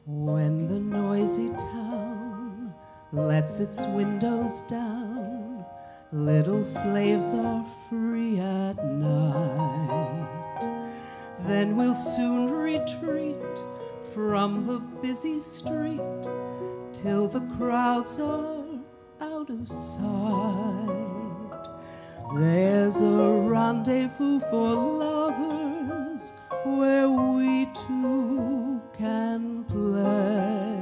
When the noisy town lets its windows down, little slaves are free at night. Then we'll soon retreat from the busy street till the crowds are out of sight. There's a rendezvous for lovers where we two can play,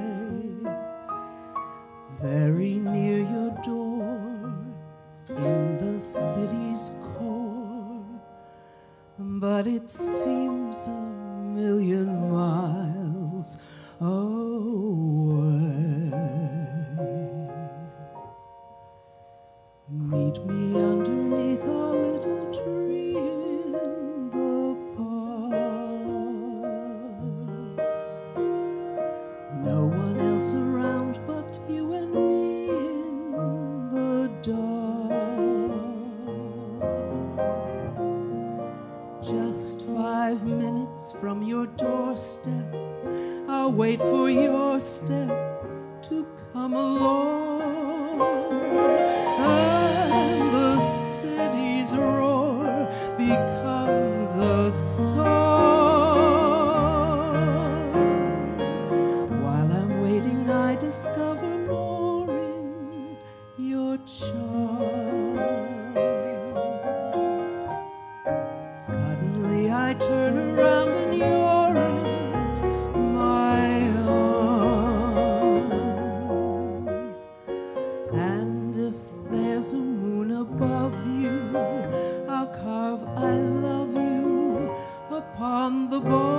very near your door in the city's core, but it seems a million miles away. Meet me underneath our little tree in the park. No one else around but you and me in the dark. Just 5 minutes from your doorstep, I'll wait for your step to come along, and the city's roar becomes a song. While I'm waiting, I discover more in your charms. Suddenly I turn around and you're in my arms. And if there's a moon above you, I'll carve I love you upon the bar.